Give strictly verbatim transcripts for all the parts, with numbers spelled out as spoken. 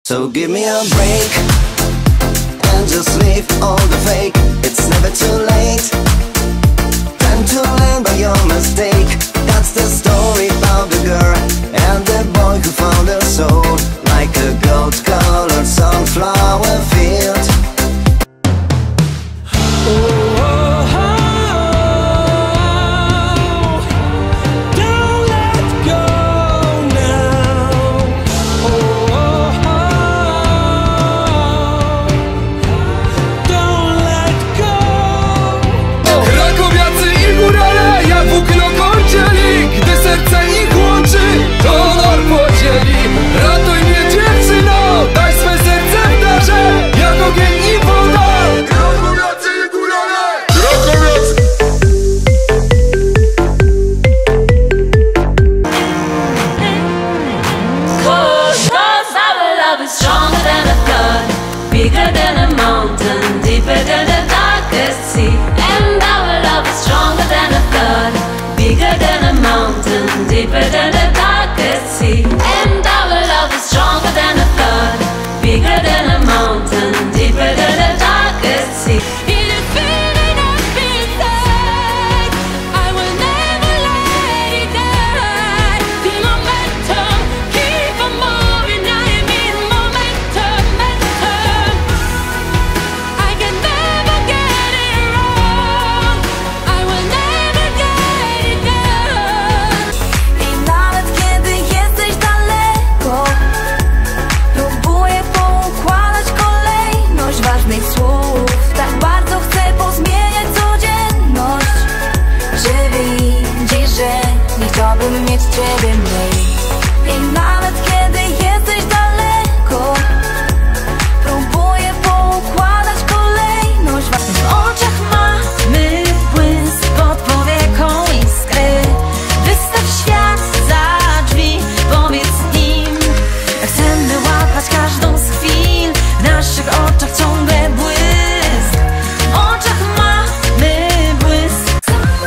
So give me a break and just leave all the fake. It's never too late. Time to learn by your mistake. That's the story about the girl and the boy who found her soul, like a gold-colored sunflower field. Oh. Bigger than a mountain, deeper than the darkest sea. And our love is stronger than a flood. Bigger than a mountain, deeper than the darkest sea. And our love is stronger than a flood. Bigger than a mountain, deeper than the darkest sea. Chciałbym mieć ciebie mniej. I nawet kiedy jesteś daleko, próbuję poukładać kolejność. W oczach mamy błysk pod powieką iskry. Wystaw świat za drzwi, powiedz im, chcemy łapać każdą z chwil. W naszych oczach ciągle błysk. W oczach mamy błysk.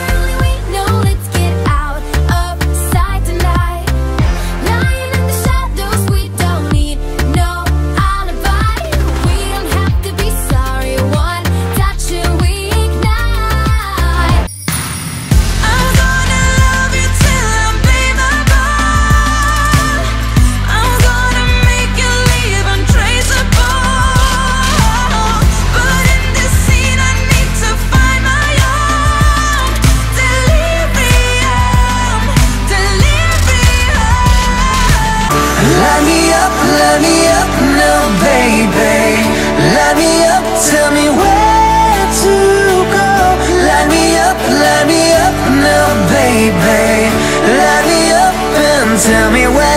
Light me up, light me up now, baby. Light me up, tell me where to go. Light me up, light me up now, baby. Light me up and tell me where